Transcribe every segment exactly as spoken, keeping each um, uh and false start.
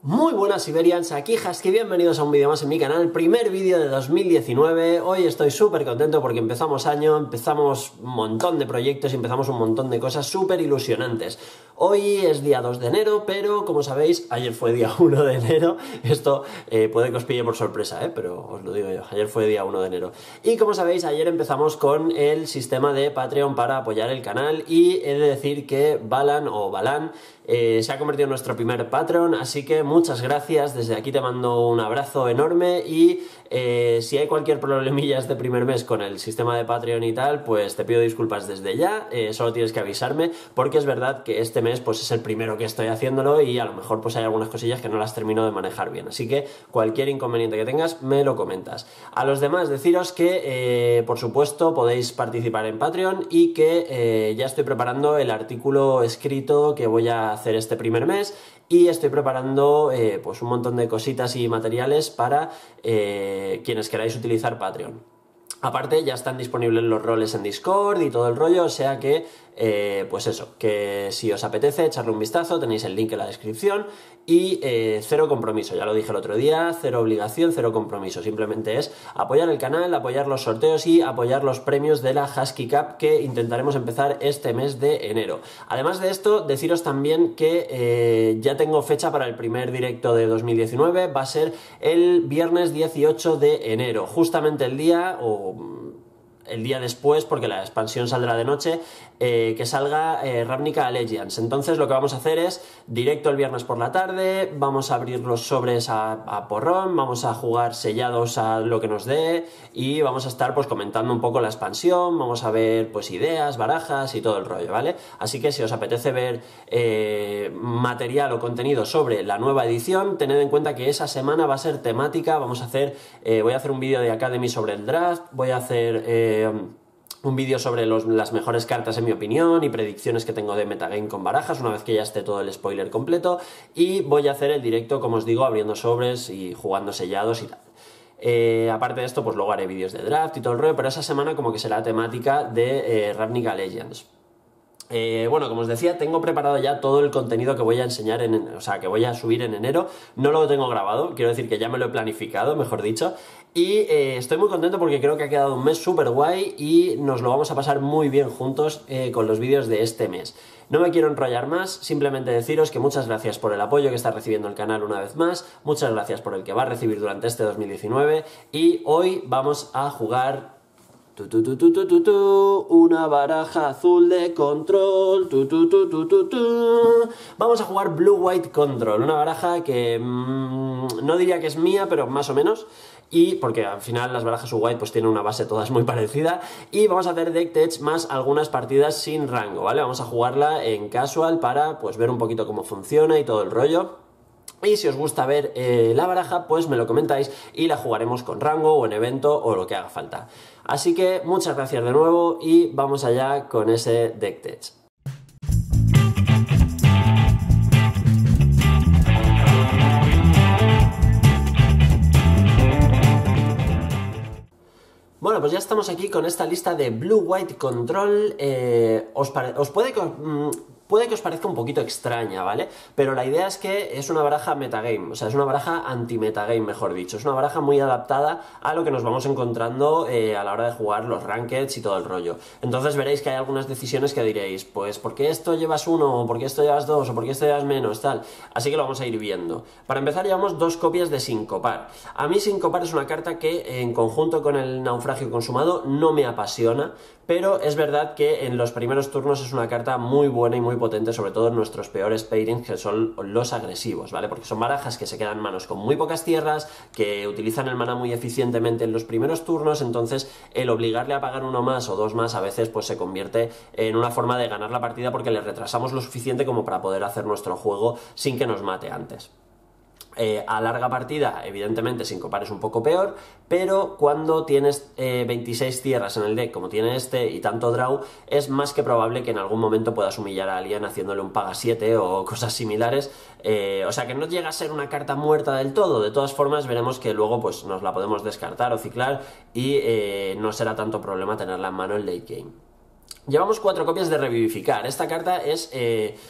Muy buenas Siberians, aquí Husky, bienvenidos a un vídeo más en mi canal, primer vídeo de dos mil diecinueve. Hoy estoy súper contento porque empezamos año, empezamos un montón de proyectos y empezamos un montón de cosas súper ilusionantes. Hoy es día dos de enero, pero como sabéis, ayer fue día uno de enero. Esto eh, puede que os pille por sorpresa, ¿eh? Pero os lo digo yo, ayer fue día uno de enero. Y como sabéis, ayer empezamos con el sistema de Patreon para apoyar el canal y he de decir que Balan o Balan Eh, se ha convertido en nuestro primer Patreon, así que muchas gracias, desde aquí te mando un abrazo enorme y eh, si hay cualquier problemilla este primer mes con el sistema de Patreon y tal, pues te pido disculpas desde ya, eh, solo tienes que avisarme porque es verdad que este mes pues es el primero que estoy haciéndolo y a lo mejor pues hay algunas cosillas que no las termino de manejar bien, así que cualquier inconveniente que tengas me lo comentas. A los demás deciros que eh, por supuesto podéis participar en Patreon y que eh, ya estoy preparando el artículo escrito que voy a hacer este primer mes y estoy preparando eh, pues un montón de cositas y materiales para eh, quienes queráis utilizar Patreon. Aparte ya están disponibles los roles en Discord y todo el rollo, o sea que, eh, pues eso, que si os apetece echarle un vistazo, tenéis el link en la descripción y eh, cero compromiso, ya lo dije el otro día, cero obligación, cero compromiso, simplemente es apoyar el canal, apoyar los sorteos y apoyar los premios de la Husky Cup que intentaremos empezar este mes de enero. Además de esto, deciros también que eh, ya tengo fecha para el primer directo de dos mil diecinueve, va a ser el viernes dieciocho de enero, justamente el día o el día después, porque la expansión saldrá de noche, eh, que salga eh, Ravnica Allegiance. Entonces lo que vamos a hacer es directo el viernes por la tarde, vamos a abrir los sobres a, a porrón, vamos a jugar sellados a lo que nos dé y vamos a estar pues comentando un poco la expansión, vamos a ver pues ideas, barajas y todo el rollo, ¿vale? Así que si os apetece ver eh, material o contenido sobre la nueva edición, tened en cuenta que esa semana va a ser temática, vamos a hacer, eh, voy a hacer un vídeo de Academy sobre el draft, voy a hacer Eh, un vídeo sobre los, las mejores cartas en mi opinión y predicciones que tengo de metagame con barajas una vez que ya esté todo el spoiler completo y voy a hacer el directo, como os digo, abriendo sobres y jugando sellados y tal. Eh, aparte de esto, pues luego haré vídeos de draft y todo el rollo, pero esa semana como que será temática de eh, Ravnica Legends. Eh, bueno, como os decía, tengo preparado ya todo el contenido que voy a enseñar, en, o sea, que voy a subir en enero. No lo tengo grabado, quiero decir que ya me lo he planificado, mejor dicho. Y eh, estoy muy contento porque creo que ha quedado un mes súper guay y nos lo vamos a pasar muy bien juntos eh, con los vídeos de este mes. No me quiero enrollar más, simplemente deciros que muchas gracias por el apoyo que está recibiendo el canal una vez más, muchas gracias por el que va a recibir durante este dos mil diecinueve y hoy vamos a jugar Tu, tu, tu, tu, tu, tu, tu, una baraja azul de control. Tu, tu, tu, tu, tu, tu. Vamos a jugar Blue White Control, una baraja que mmm, no diría que es mía, pero más o menos. Y porque al final las barajas White pues tienen una base todas muy parecida. Y vamos a hacer deck tech más algunas partidas sin rango, ¿vale? Vamos a jugarla en casual para pues ver un poquito cómo funciona y todo el rollo. Y si os gusta ver eh, la baraja, pues me lo comentáis y la jugaremos con rango o en evento o lo que haga falta. Así que muchas gracias de nuevo y vamos allá con ese deck tech. Bueno, pues ya estamos aquí con esta lista de Blue White Control. Eh, os, pare os puede que... Mmm, Puede que os parezca un poquito extraña, ¿vale? Pero la idea es que es una baraja metagame, o sea, es una baraja anti-metagame, mejor dicho. Es una baraja muy adaptada a lo que nos vamos encontrando eh, a la hora de jugar los rankeds y todo el rollo. Entonces veréis que hay algunas decisiones que diréis, pues, ¿por qué esto llevas uno? ¿O por qué esto llevas dos? ¿O por qué esto llevas menos? Tal. Así que lo vamos a ir viendo. Para empezar llevamos dos copias de Sincopar. A mí Sincopar es una carta que en conjunto con el Naufragio Consumado no me apasiona, pero es verdad que en los primeros turnos es una carta muy buena y muy potente, sobre todo en nuestros peores pairings, que son los agresivos, ¿vale? Porque son barajas que se quedan en manos con muy pocas tierras, que utilizan el mana muy eficientemente en los primeros turnos, entonces el obligarle a pagar uno más o dos más a veces pues se convierte en una forma de ganar la partida porque le retrasamos lo suficiente como para poder hacer nuestro juego sin que nos mate antes. Eh, a larga partida, evidentemente, Sincopar es un poco peor, pero cuando tienes eh, veintiséis tierras en el deck, como tiene este, y tanto draw, es más que probable que en algún momento puedas humillar a alguien haciéndole un paga siete o cosas similares. Eh, o sea que no llega a ser una carta muerta del todo. De todas formas, veremos que luego pues, nos la podemos descartar o ciclar y eh, no será tanto problema tenerla en mano en late game. Llevamos cuatro copias de Revivificar. Esta carta es... Eh,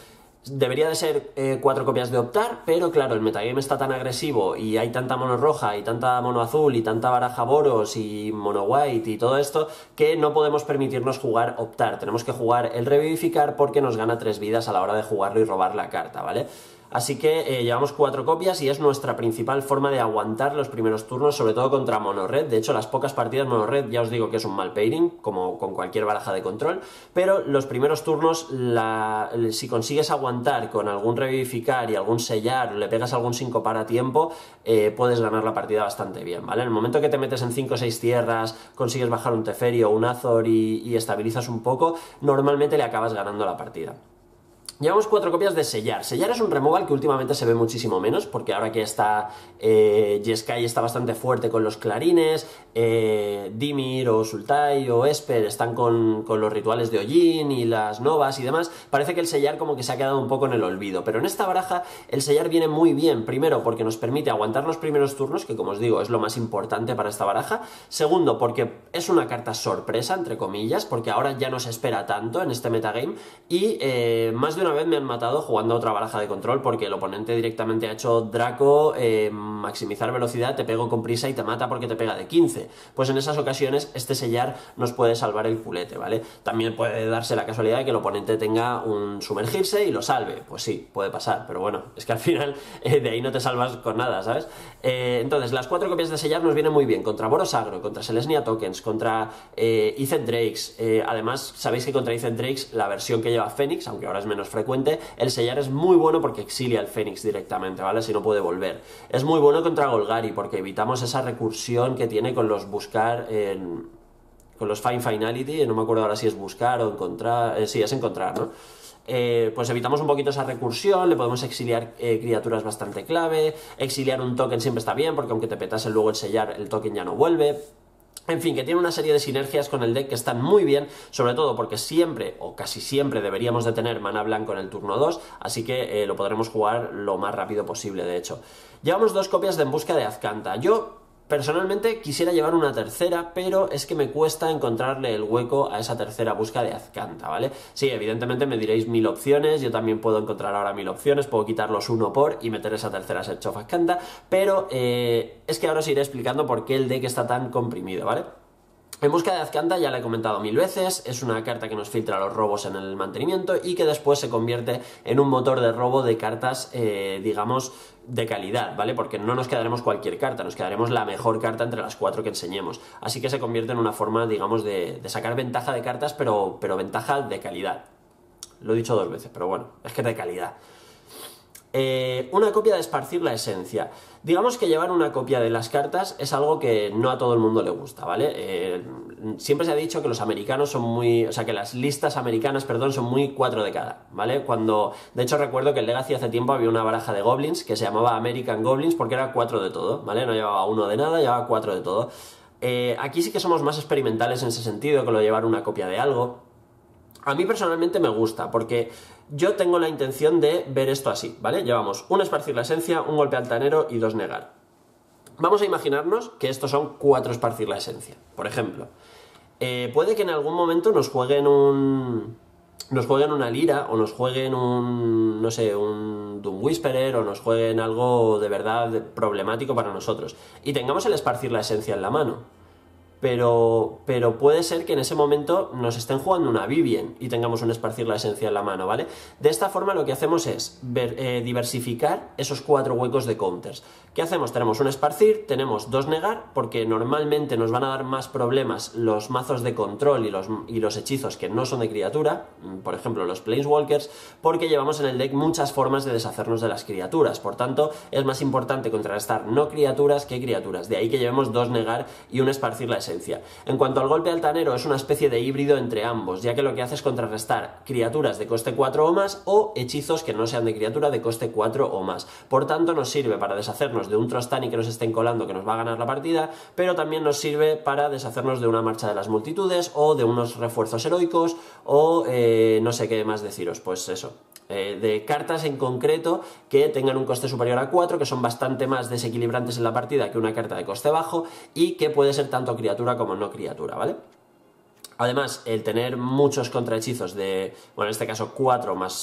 Debería de ser eh, cuatro copias de optar, pero claro, el metagame está tan agresivo y hay tanta mono roja y tanta mono azul y tanta baraja boros y mono white y todo esto que no podemos permitirnos jugar optar. Tenemos que jugar el revivificar porque nos gana tres vidas a la hora de jugarlo y robar la carta, ¿vale? Así que eh, llevamos cuatro copias y es nuestra principal forma de aguantar los primeros turnos, sobre todo contra mono red. De hecho, las pocas partidas mono red ya os digo que es un mal pairing, como con cualquier baraja de control, pero los primeros turnos, la, si consigues aguantar con algún revivificar y algún sellar, le pegas algún sincopar a tiempo, eh, puedes ganar la partida bastante bien, ¿vale? En el momento que te metes en cinco o seis tierras, consigues bajar un Teferi o un Azor y, y estabilizas un poco, normalmente le acabas ganando la partida. Llevamos cuatro copias de Sellar. Sellar es un removal que últimamente se ve muchísimo menos, porque ahora que está eh, Jeskai está bastante fuerte con los clarines, eh, Dimir o Sultai o Esper están con, con los rituales de Ojin y las novas y demás, parece que el Sellar como que se ha quedado un poco en el olvido, pero en esta baraja el Sellar viene muy bien, primero porque nos permite aguantar los primeros turnos, que como os digo es lo más importante para esta baraja, segundo porque es una carta sorpresa, entre comillas, porque ahora ya no se espera tanto en este metagame, y eh, más de una vez me han matado jugando a otra baraja de control porque el oponente directamente ha hecho Draco, eh, maximizar velocidad, te pego con prisa y te mata porque te pega de quince. Pues en esas ocasiones este sellar nos puede salvar el culete, ¿vale? También puede darse la casualidad de que el oponente tenga un sumergirse y lo salve. Pues sí, puede pasar, pero bueno, es que al final eh, de ahí no te salvas con nada, ¿sabes? Eh, entonces, las cuatro copias de sellar nos vienen muy bien contra Boros Agro, contra Selesnya Tokens, contra eh, Izzet Drakes. Eh, además, sabéis que contra Izzet Drakes la versión que lleva Fénix, aunque ahora es menos frecuente, el sellar es muy bueno porque exilia al Fénix directamente, ¿vale? Si no puede volver. Es muy bueno contra Golgari porque evitamos esa recursión que tiene con los buscar en... con los Find Finality, no me acuerdo ahora si es buscar o encontrar, eh, sí, es encontrar, ¿no? Eh, pues evitamos un poquito esa recursión, le podemos exiliar eh, criaturas bastante clave, exiliar un token siempre está bien porque aunque te petase luego el sellar, el token ya no vuelve. En fin, que tiene una serie de sinergias con el deck que están muy bien, sobre todo porque siempre, o casi siempre, deberíamos de tener mana blanco en el turno dos, así que eh, lo podremos jugar lo más rápido posible, de hecho. Llevamos dos copias de En Busca de Azcanta. Yo, personalmente, quisiera llevar una tercera, pero es que me cuesta encontrarle el hueco a esa tercera busca de Azcanta, ¿vale? Sí, evidentemente me diréis mil opciones, yo también puedo encontrar ahora mil opciones, puedo quitarlos uno por y meter esa tercera Search of Azcanta, pero eh, es que ahora os iré explicando por qué el deck está tan comprimido, ¿vale? En Busca de Azcanta ya la he comentado mil veces, es una carta que nos filtra los robos en el mantenimiento y que después se convierte en un motor de robo de cartas, eh, digamos, de calidad, ¿vale? Porque no nos quedaremos cualquier carta, nos quedaremos la mejor carta entre las cuatro que enseñemos. Así que se convierte en una forma, digamos, de, de sacar ventaja de cartas, pero, pero ventaja de calidad. Lo he dicho dos veces, pero bueno, es que de calidad. Eh, una copia de Esparcir la Esencia. Digamos que llevar una copia de las cartas es algo que no a todo el mundo le gusta, ¿vale? Eh, siempre se ha dicho que los americanos son muy... O sea, que las listas americanas, perdón, son muy cuatro de cada, ¿vale? Cuando... De hecho, recuerdo que en Legacy hace tiempo había una baraja de Goblins que se llamaba American Goblins porque era cuatro de todo, ¿vale? No llevaba uno de nada, llevaba cuatro de todo. Eh, aquí sí que somos más experimentales en ese sentido, con lo de llevar una copia de algo. A mí personalmente me gusta, porque yo tengo la intención de ver esto así, ¿vale? Llevamos un Esparcir la Esencia, un Golpe Altanero y dos Negar. Vamos a imaginarnos que estos son cuatro Esparcir la Esencia, por ejemplo. Eh, puede que en algún momento nos jueguen un... nos jueguen una Lira, o nos jueguen un... no sé, un Doom Whisperer, o nos jueguen algo de verdad problemático para nosotros. Y tengamos el Esparcir la Esencia en la mano. Pero, pero puede ser que en ese momento nos estén jugando una Vivien y tengamos un Esparcir la Esencia en la mano, ¿vale? De esta forma lo que hacemos es ver, eh, diversificar esos cuatro huecos de counters. ¿Qué hacemos? Tenemos un Esparcir, tenemos dos Negar, porque normalmente nos van a dar más problemas los mazos de control y los, y los hechizos que no son de criatura, por ejemplo los Planeswalkers, porque llevamos en el deck muchas formas de deshacernos de las criaturas. Por tanto, es más importante contrarrestar no criaturas que criaturas. De ahí que llevemos dos Negar y un Esparcir la Esencia. En cuanto al Golpe Altanero, es una especie de híbrido entre ambos, ya que lo que hace es contrarrestar criaturas de coste cuatro o más o hechizos que no sean de criatura de coste cuatro o más. Por tanto, nos sirve para deshacernos de un Trostani que nos estén colando que nos va a ganar la partida, pero también nos sirve para deshacernos de una Marcha de las Multitudes o de unos refuerzos heroicos o eh, no sé qué más deciros, pues eso. Eh, de cartas en concreto que tengan un coste superior a cuatro, que son bastante más desequilibrantes en la partida que una carta de coste bajo y que puede ser tanto criatura como no criatura, ¿vale? Además, el tener muchos contrahechizos de, bueno, en este caso cuatro más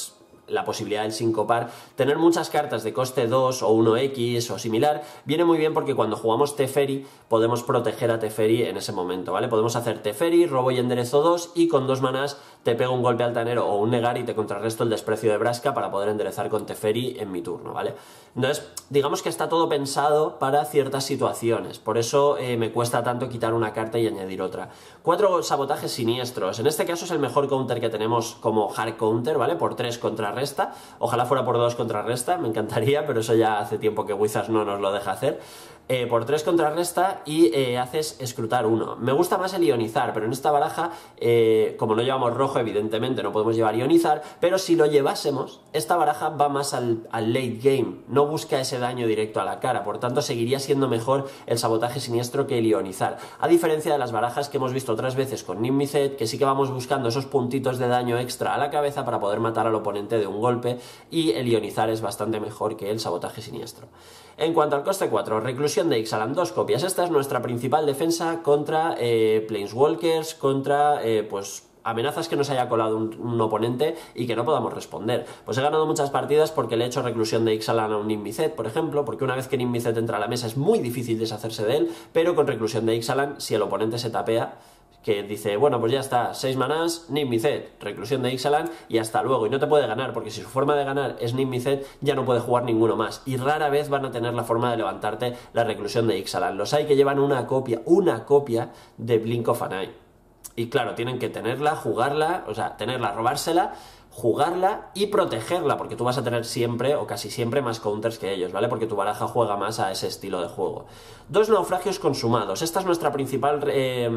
la posibilidad del sincopar, tener muchas cartas de coste dos o uno equis o similar viene muy bien porque cuando jugamos Teferi podemos proteger a Teferi en ese momento, ¿vale? Podemos hacer Teferi, robo y enderezo dos y con dos manás te pego un golpe altanero o un negar y te contrarresto el desprecio de Vraska para poder enderezar con Teferi en mi turno, ¿vale? Entonces, digamos que está todo pensado para ciertas situaciones, por eso eh, me cuesta tanto quitar una carta y añadir otra. Cuatro sabotajes siniestros, en este caso es el mejor counter que tenemos como hard counter, ¿vale? Por tres contrarresta, ojalá fuera por dos contrarresta, me encantaría, pero eso ya hace tiempo que Wizards no nos lo deja hacer. Eh, por tres contrarresta y eh, haces escrutar uno. Me gusta más el ionizar, pero en esta baraja, eh, como no llevamos rojo, evidentemente no podemos llevar ionizar, pero si lo llevásemos, esta baraja va más al, al late game, no busca ese daño directo a la cara, por tanto seguiría siendo mejor el sabotaje siniestro que el ionizar, a diferencia de las barajas que hemos visto otras veces con Nimbicet, que sí que vamos buscando esos puntitos de daño extra a la cabeza para poder matar al oponente de un golpe, y el ionizar es bastante mejor que el sabotaje siniestro. En cuanto al coste cuatro, reclusión de Ixalan, dos copias. Esta es nuestra principal defensa contra eh, Planeswalkers, contra eh, pues amenazas que nos haya colado un, un oponente y que no podamos responder. Pues he ganado muchas partidas porque le he hecho reclusión de Ixalan a un Nimbicet, por ejemplo, porque una vez que Nimbicet entra a la mesa es muy difícil deshacerse de él, pero con reclusión de Ixalan, si el oponente se tapea, que dice, bueno, pues ya está, seis manás, Nimbicet, reclusión de Ixalan y hasta luego, y no te puede ganar, porque si su forma de ganar es Nimbicet, ya no puede jugar ninguno más, y rara vez van a tener la forma de levantarte la reclusión de Ixalan. Los hay que llevan una copia, una copia de Blink of an Eye, y claro, tienen que tenerla, jugarla, o sea, tenerla, robársela, jugarla y protegerla, porque tú vas a tener siempre, o casi siempre, más counters que ellos, ¿vale? Porque tu baraja juega más a ese estilo de juego. Dos naufragios consumados, esta es nuestra principal... Eh,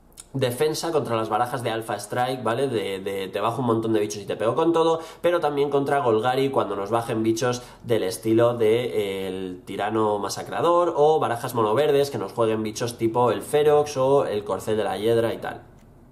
defensa contra las barajas de Alpha Strike, ¿vale? De, de te bajo un montón de bichos y te pego con todo, pero también contra Golgari cuando nos bajen bichos del estilo de eh, el tirano masacrador o barajas monoverdes que nos jueguen bichos tipo el Ferox o el corcel de la hiedra y tal.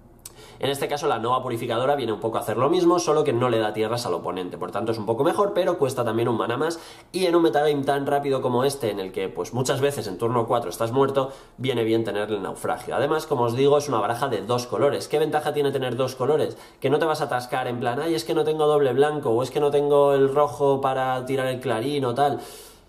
En este caso la Nova Purificadora viene un poco a hacer lo mismo, solo que no le da tierras al oponente, por tanto es un poco mejor, pero cuesta también un mana más, y en un metagame tan rápido como este, en el que pues muchas veces en turno cuatro estás muerto, viene bien tener el naufragio. Además, como os digo, es una baraja de dos colores. ¿Qué ventaja tiene tener dos colores? Que no te vas a atascar en plan, ay, es que no tengo doble blanco, o es que no tengo el rojo para tirar el clarín o tal.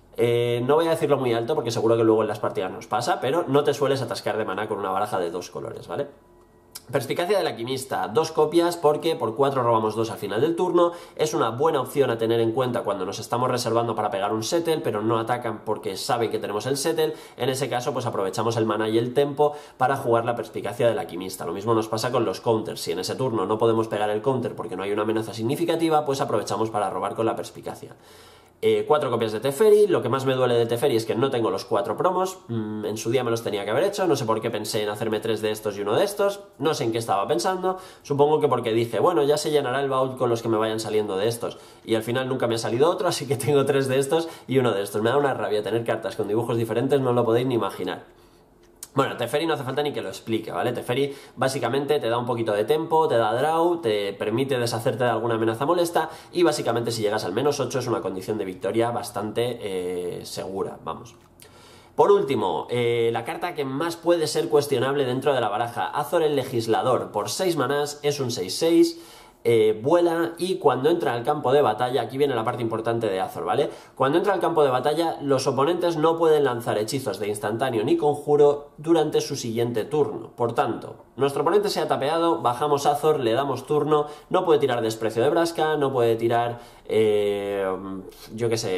Eh, no voy a decirlo muy alto porque seguro que luego en las partidas nos pasa, pero no te sueles atascar de maná con una baraja de dos colores, ¿vale? Perspicacia del alquimista, dos copias porque por cuatro robamos dos al final del turno, es una buena opción a tener en cuenta cuando nos estamos reservando para pegar un settle, pero no atacan porque saben que tenemos el settle. En ese caso pues aprovechamos el mana y el tempo para jugar la perspicacia del alquimista. Lo mismo nos pasa con los counters, si en ese turno no podemos pegar el counter porque no hay una amenaza significativa, pues aprovechamos para robar con la perspicacia. Eh, cuatro copias de Teferi, lo que más me duele de Teferi es que no tengo los cuatro promos, mm, en su día me los tenía que haber hecho, no sé por qué pensé en hacerme tres de estos y uno de estos, no sé en qué estaba pensando, supongo que porque dije, bueno, ya se llenará el baúl con los que me vayan saliendo de estos, y al final nunca me ha salido otro, así que tengo tres de estos y uno de estos. Me da una rabia tener cartas con dibujos diferentes, no lo podéis ni imaginar. Bueno, Teferi no hace falta ni que lo explique, ¿vale? Teferi básicamente te da un poquito de tempo, te da draw, te permite deshacerte de alguna amenaza molesta y básicamente si llegas al menos ocho es una condición de victoria bastante eh, segura, vamos. Por último, eh, la carta que más puede ser cuestionable dentro de la baraja, Azor el Legislador, por seis manás, es un seis seis, Eh, vuela y cuando entra al campo de batalla, aquí viene la parte importante de Azor, ¿vale? Cuando entra al campo de batalla, los oponentes no pueden lanzar hechizos de instantáneo ni conjuro durante su siguiente turno. Por tanto, nuestro oponente se ha tapeado, bajamos Azor, le damos turno, no puede tirar desprecio de Vraska, no puede tirar, eh, yo qué sé,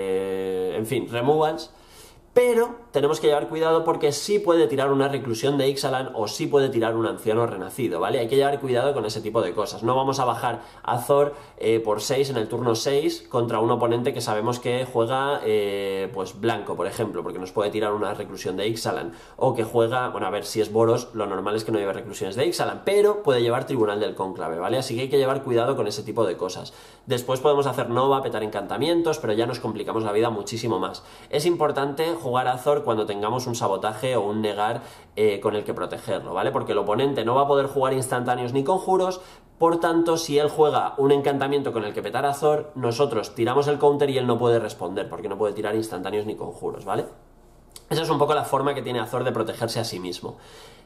eh, en fin, removals. Pero tenemos que llevar cuidado porque sí puede tirar una reclusión de Ixalan o sí puede tirar un anciano renacido, ¿vale? Hay que llevar cuidado con ese tipo de cosas. No vamos a bajar a Azor eh, por seis en el turno seis contra un oponente que sabemos que juega eh, pues blanco, por ejemplo, porque nos puede tirar una reclusión de Ixalan. O que juega, bueno, a ver, si es Boros, lo normal es que no lleve reclusiones de Ixalan, pero puede llevar Tribunal del Cónclave, ¿vale? Así que hay que llevar cuidado con ese tipo de cosas. Después podemos hacer Nova, petar encantamientos, pero ya nos complicamos la vida muchísimo más. Es importante jugar a Azor cuando tengamos un sabotaje o un negar eh, con el que protegerlo, ¿vale? Porque el oponente no va a poder jugar instantáneos ni conjuros, por tanto, si él juega un encantamiento con el que petar a Azor, nosotros tiramos el counter y él no puede responder, porque no puede tirar instantáneos ni conjuros, ¿vale? Esa es un poco la forma que tiene Azor de protegerse a sí mismo.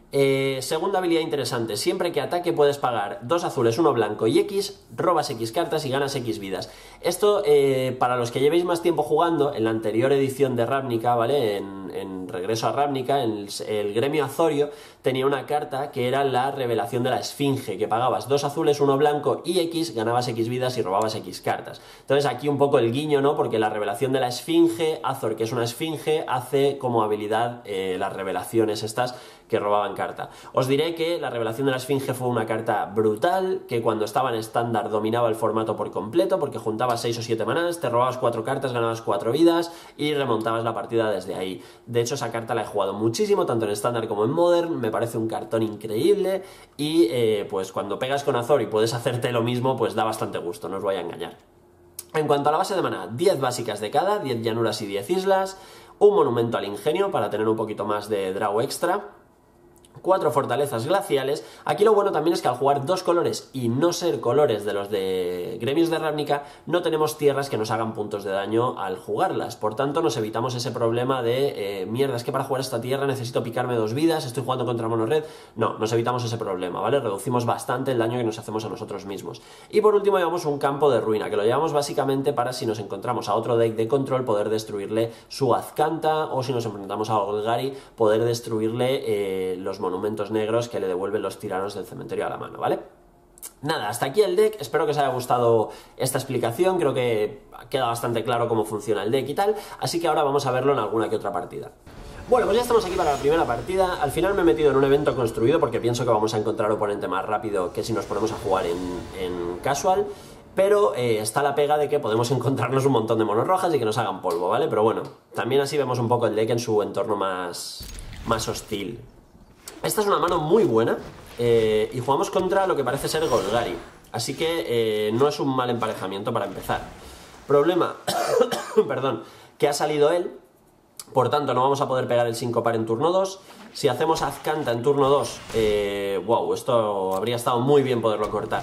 Eh, segunda habilidad interesante, siempre que ataque puedes pagar dos azules, uno blanco y X, robas X cartas y ganas X vidas. Esto, eh, para los que llevéis más tiempo jugando, en la anterior edición de Ravnica, ¿vale? En, en Regreso a Ravnica, en el, el gremio Azorio, tenía una carta que era la revelación de la Esfinge, que pagabas dos azules, uno blanco y X, ganabas X vidas y robabas X cartas. Entonces aquí un poco el guiño, ¿no? Porque la revelación de la Esfinge, Azor, que es una esfinge, hace como habilidad eh, las revelaciones estas que robaban carta. Os diré que la revelación de la Esfinge fue una carta brutal, que cuando estaba en estándar dominaba el formato por completo, porque juntabas seis o siete manás, te robabas cuatro cartas, ganabas cuatro vidas y remontabas la partida desde ahí. De hecho, esa carta la he jugado muchísimo, tanto en estándar como en modern, me parece un cartón increíble y eh, pues cuando pegas con Azor y puedes hacerte lo mismo, pues da bastante gusto, no os voy a engañar. En cuanto a la base de maná, diez básicas de cada, diez llanuras y diez islas, un monumento al ingenio para tener un poquito más de draw extra, cuatro fortalezas glaciales. Aquí lo bueno también es que al jugar dos colores y no ser colores de los de gremios de Ravnica, no tenemos tierras que nos hagan puntos de daño al jugarlas. Por tanto, nos evitamos ese problema de eh, mierda, es que para jugar esta tierra necesito picarme dos vidas, estoy jugando contra mono red. No, nos evitamos ese problema, ¿vale? Reducimos bastante el daño que nos hacemos a nosotros mismos. Y por último llevamos un campo de ruina, que lo llevamos básicamente para, si nos encontramos a otro deck de control, poder destruirle su Azcanta, o si nos enfrentamos a Golgari, poder destruirle eh, los monumentos negros que le devuelven los tiranos del cementerio a la mano, ¿vale? Nada, hasta aquí el deck, espero que os haya gustado esta explicación, creo que queda bastante claro cómo funciona el deck y tal, así que ahora vamos a verlo en alguna que otra partida. Bueno, pues ya estamos aquí para la primera partida. Al final me he metido en un evento construido porque pienso que vamos a encontrar oponente más rápido que si nos ponemos a jugar en, en casual. Pero eh, está la pega de que podemos encontrarnos un montón de monos rojas y que nos hagan polvo, ¿vale? Pero bueno, también así vemos un poco el deck en su entorno más, más hostil. Esta es una mano muy buena eh, y jugamos contra lo que parece ser Golgari, así que eh, no es un mal emparejamiento para empezar. Problema, perdón, que ha salido él, por tanto no vamos a poder pegar el sincopar en turno dos. Si hacemos Azcanta en turno dos, eh, wow, esto habría estado muy bien poderlo cortar.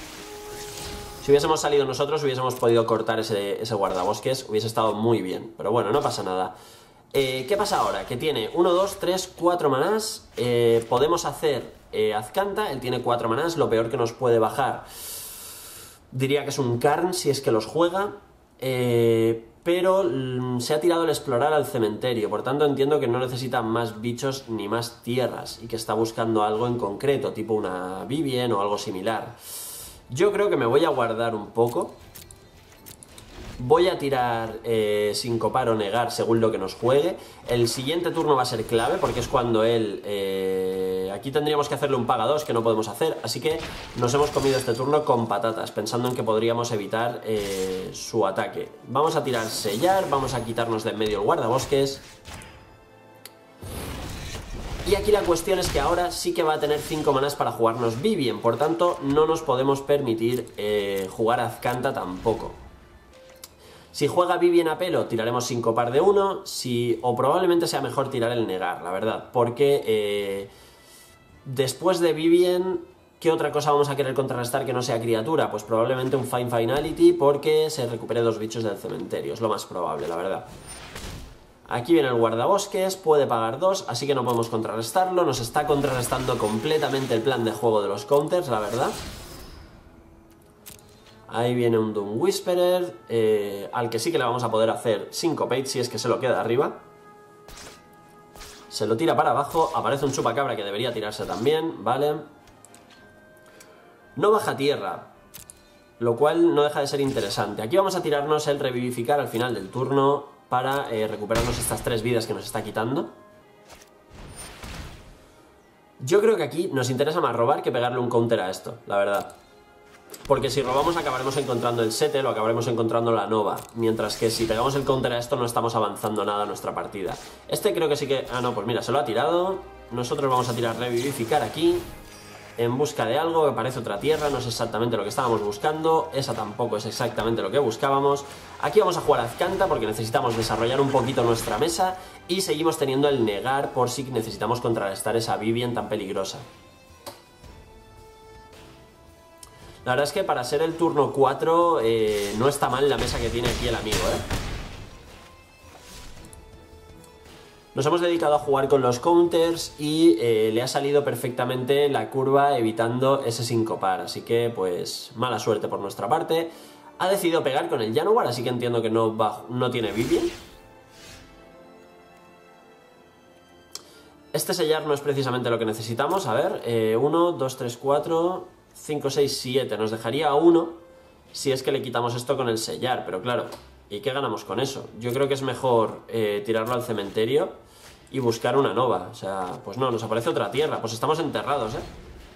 Si hubiésemos salido nosotros hubiésemos podido cortar ese, ese guardabosques, hubiese estado muy bien, pero bueno, no pasa nada. Eh, ¿Qué pasa ahora? Que tiene uno, dos, tres, cuatro manás, eh, podemos hacer eh, Azcanta, él tiene cuatro manás, lo peor que nos puede bajar diría que es un Karn si es que los juega, eh, pero mm, se ha tirado el explorar al cementerio, por tanto entiendo que no necesita más bichos ni más tierras y que está buscando algo en concreto, tipo una Vivien o algo similar. Yo creo que me voy a guardar un poco. Voy a tirar eh, sincopar o negar según lo que nos juegue. El siguiente turno va a ser clave porque es cuando él... Eh, aquí tendríamos que hacerle un paga dos que no podemos hacer. Así que nos hemos comido este turno con patatas, pensando en que podríamos evitar eh, su ataque. Vamos a tirar sellar, vamos a quitarnos de en medio el guardabosques. Y aquí la cuestión es que ahora sí que va a tener cinco manás para jugarnos Vivien. Por tanto, no nos podemos permitir eh, jugar Azcanta tampoco. Si juega Vivien a pelo, tiraremos sincopar de uno, si, o probablemente sea mejor tirar el negar, la verdad, porque eh, después de Vivien, ¿qué otra cosa vamos a querer contrarrestar que no sea criatura? Pues probablemente un Fine Finality porque se recupere dos bichos del cementerio, es lo más probable, la verdad. Aquí viene el guardabosques, puede pagar dos, así que no podemos contrarrestarlo, nos está contrarrestando completamente el plan de juego de los counters, la verdad. Ahí viene un Doom Whisperer, eh, al que sí que le vamos a poder hacer Syncopate si es que se lo queda arriba. Se lo tira para abajo, aparece un chupacabra que debería tirarse también, ¿vale? No baja tierra, lo cual no deja de ser interesante. Aquí vamos a tirarnos el revivificar al final del turno para eh, recuperarnos estas tres vidas que nos está quitando. Yo creo que aquí nos interesa más robar que pegarle un counter a esto, la verdad. Porque si robamos acabaremos encontrando el Sete, lo acabaremos encontrando la Nova. Mientras que si pegamos el counter a esto no estamos avanzando nada en nuestra partida. Este creo que sí que... Ah, no, pues mira, se lo ha tirado. Nosotros vamos a tirar revivificar aquí. En busca de algo que parece otra tierra, no es exactamente lo que estábamos buscando. Esa tampoco es exactamente lo que buscábamos. Aquí vamos a jugar Azcanta porque necesitamos desarrollar un poquito nuestra mesa. Y seguimos teniendo el negar por si necesitamos contrarrestar esa Vivien tan peligrosa. La verdad es que para ser el turno cuatro eh, no está mal la mesa que tiene aquí el amigo, ¿eh? Nos hemos dedicado a jugar con los counters y eh, le ha salido perfectamente la curva evitando ese sincopar, así que pues mala suerte por nuestra parte. Ha decidido pegar con el Januar, así que entiendo que no, va, no tiene Vivian. Este sellar no es precisamente lo que necesitamos, a ver, uno, dos, tres, cuatro, cinco, seis, siete, nos dejaría uno si es que le quitamos esto con el sellar, pero claro, ¿y qué ganamos con eso? Yo creo que es mejor eh, tirarlo al cementerio y buscar una nova, o sea, pues no, nos aparece otra tierra, pues estamos enterrados, ¿eh?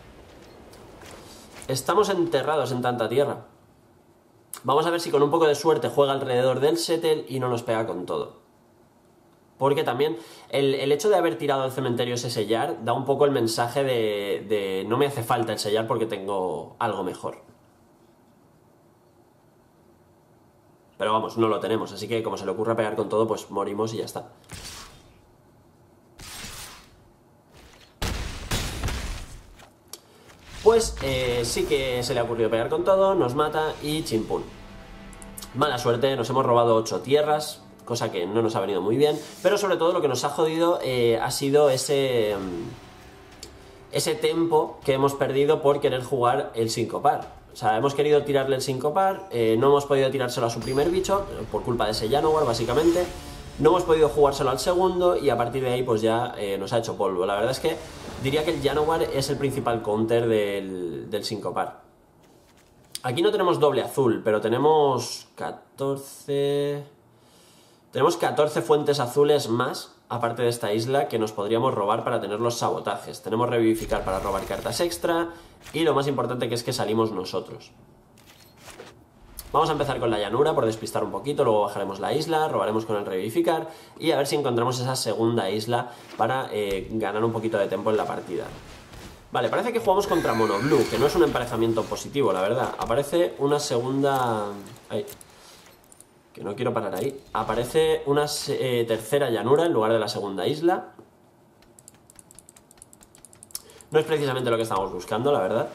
Estamos enterrados en tanta tierra. Vamos a ver si con un poco de suerte juega alrededor del settle y no nos pega con todo. Porque también el, el hecho de haber tirado al cementerio ese sellar da un poco el mensaje de, de no me hace falta el sellar porque tengo algo mejor. Pero vamos, no lo tenemos, así que como se le ocurra pegar con todo, pues morimos y ya está. Pues eh, sí que se le ha ocurrido pegar con todo, nos mata y chimpún. Mala suerte, nos hemos robado ocho tierras, cosa que no nos ha venido muy bien, pero sobre todo lo que nos ha jodido eh, ha sido ese, ese tempo que hemos perdido por querer jugar el sincopar. O sea, hemos querido tirarle el sincopar, eh, no hemos podido tirárselo a su primer bicho, por culpa de ese Januar básicamente, no hemos podido jugárselo al segundo y a partir de ahí pues ya eh, nos ha hecho polvo. La verdad es que diría que el Januar es el principal counter del, del sincopar. Aquí no tenemos doble azul, pero tenemos catorce... Tenemos catorce fuentes azules más, aparte de esta isla, que nos podríamos robar para tener los sabotajes. Tenemos revivificar para robar cartas extra y lo más importante que es que salimos nosotros. Vamos a empezar con la llanura por despistar un poquito, luego bajaremos la isla, robaremos con el revivificar y a ver si encontramos esa segunda isla para eh, ganar un poquito de tiempo en la partida. Vale, parece que jugamos contra Mono Blue, que no es un emparejamiento positivo, la verdad. Aparece una segunda... Ay. Que no quiero parar ahí. Aparece una eh, tercera llanura en lugar de la segunda isla. No es precisamente lo que estamos buscando, la verdad.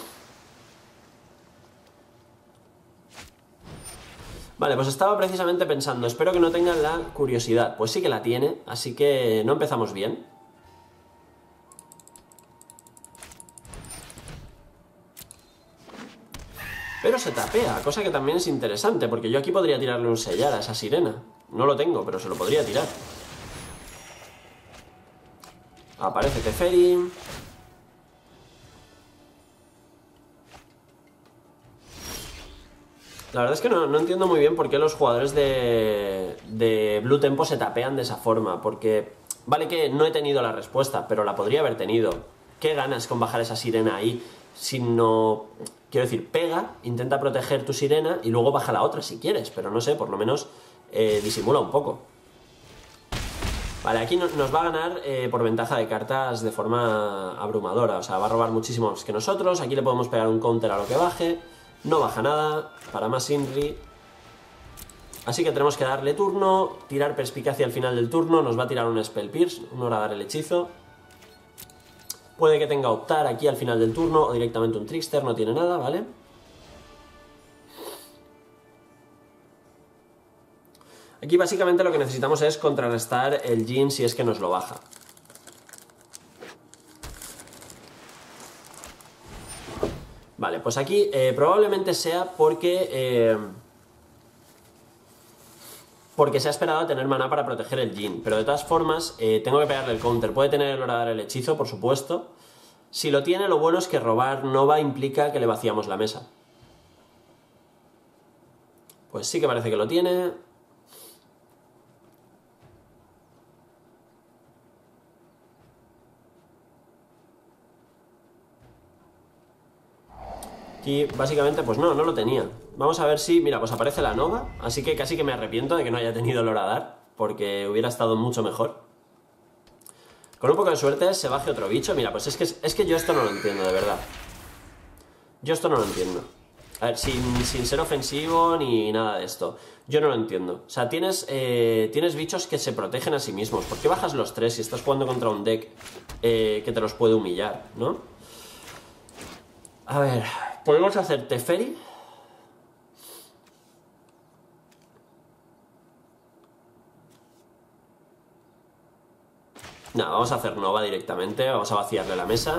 Vale, pues estaba precisamente pensando, espero que no tengan la curiosidad. Pues sí que la tiene, así que no empezamos bien. Pero se tapea, cosa que también es interesante, porque yo aquí podría tirarle un sellar a esa sirena. No lo tengo, pero se lo podría tirar. Aparece Teferi. La verdad es que no, no entiendo muy bien por qué los jugadores de, de Blue Tempo se tapean de esa forma, porque vale que no he tenido la respuesta, pero la podría haber tenido. ¿Qué ganas con bajar esa sirena ahí si no... Quiero decir, pega, intenta proteger tu sirena y luego baja la otra si quieres, pero no sé, por lo menos eh, disimula un poco. Vale, aquí no, nos va a ganar eh, por ventaja de cartas de forma abrumadora, o sea, va a robar muchísimo más que nosotros, aquí le podemos pegar un counter a lo que baje, no baja nada, para más Inri. Así que tenemos que darle turno, tirar perspicacia al final del turno, nos va a tirar un Spell Pierce, un horadar el hechizo. Puede que tenga optar aquí al final del turno o directamente un Trickster, no tiene nada, ¿vale? Aquí básicamente lo que necesitamos es contrarrestar el Jhin si es que nos lo baja. Vale, pues aquí eh, probablemente sea porque... Eh, porque se ha esperado a tener maná para proteger el Jhin, pero de todas formas eh, tengo que pegarle el counter. Puede tener el horadar el hechizo, por supuesto. Si lo tiene, lo bueno es que robar Nova implica que le vaciamos la mesa. Pues sí que parece que lo tiene. Aquí básicamente pues no, no lo tenía. Vamos a ver si, mira, pues aparece la Nova, así que casi que me arrepiento de que no haya tenido el horadar, porque hubiera estado mucho mejor. Con un poco de suerte se baje otro bicho. Mira, pues es que, es que yo esto no lo entiendo, de verdad. Yo esto no lo entiendo. A ver, sin, sin ser ofensivo ni nada de esto. Yo no lo entiendo. O sea, tienes, eh, tienes bichos que se protegen a sí mismos. ¿Por qué bajas los tres si estás jugando contra un deck eh, que te los puede humillar, ¿no? A ver, podemos hacer Teferi. Nada, vamos a hacer Nova directamente, vamos a vaciarle la mesa.